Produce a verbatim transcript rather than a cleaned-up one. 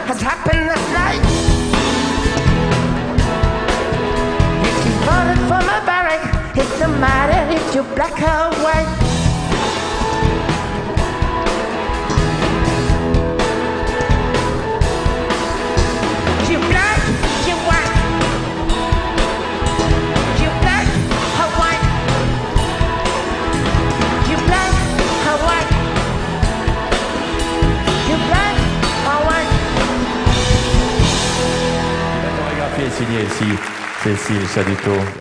has happened that night. If you voted for my barrack, it don't matter if you're black or white. You're black, you're white. You're black or white. You're black or white. You're black or white. La chorégraphie est signée ici, Cécile Chaduto.